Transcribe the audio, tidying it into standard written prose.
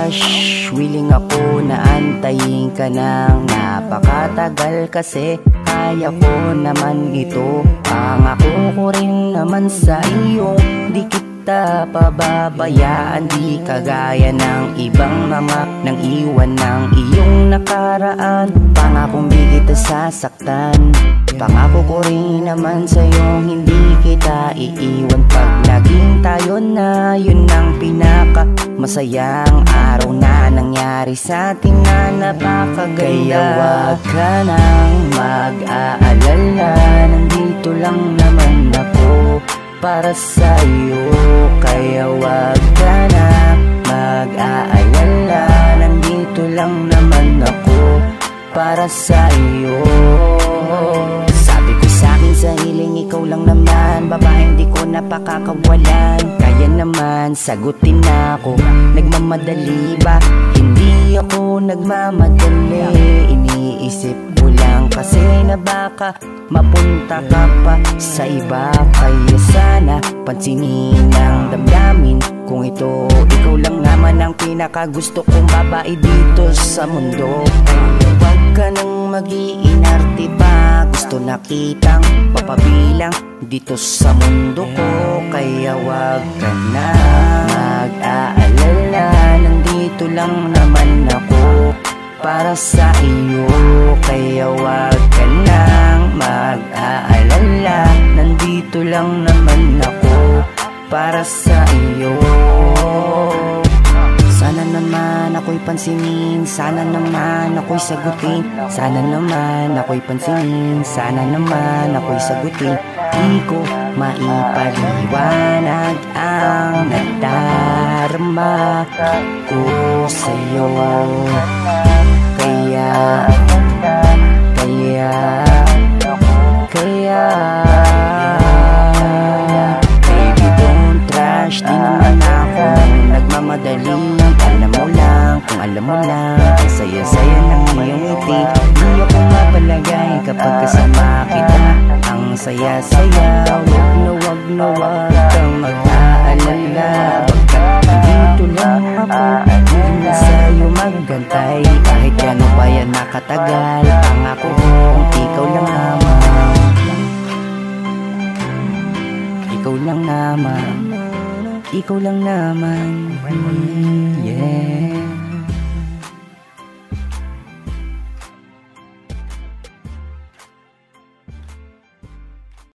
crush, willing ako na antayin ka ng napakatagal. Kasi kaya ko naman ito, pangako ko rin naman sa iyo. Di kita pababayaan, di kagaya ng ibang mga nang iwan ng iyong nakaraan. Pangakong di kita sasaktan, pangako ko rin naman sa'yo, hindi kita iiwan. Pag naging tayo na, yun ang pinaka masayang araw na nangyari sa atin na napakaganda. Kaya wag ka nang mag-aalala, nandito lang naman ako para sa'yo. Kaya wag ka na mag-aalala, nandito lang naman ako para sa'yo. Sabi ko sa'king sariling, ikaw lang naman, babaeng di ko napakakawalan. Kaya naman sagutin ako, nagmamadali ba? Hindi ako nagmamadali, iniisip ko lang kasi na baka mapunta ka pa sa iba. Kaya sana pansinin ang damdamin kung ito, ikaw lang naman ang pinakagusto kong babae dito sa mundo. Huwag ka nang mag-iinarte pa, gusto na kitang papabilang dito sa mundo ko. Kaya wag ka na mag-aalala, nandito lang naman ako para sa iyo. Kaya wag ka nang mag-aalala, nandito lang naman ako para sa iyo. Sana naman ako'y pansinin, sana naman ako'y sagutin, sana naman ako'y pansinin, sana naman ako'y sagutin. Di ko maipaliwanag ang nadarama ko sa'yo. Kaya baby, don't rush, di naman ako nagmamadali. Alam mo lang, kung alam mo lang, ang saya-saya ng iyong ngiti. Di ako mapalagay kapag kasama kita, ang saya-saya. Wag na wag kang mag-aalala, pagkat dito lang ako, hindi na sa'yo maggantay. Kahit gano'n pa yan nakatagal, pangako kung ikaw lang naman, ikaw lang naman, ikaw lang naman.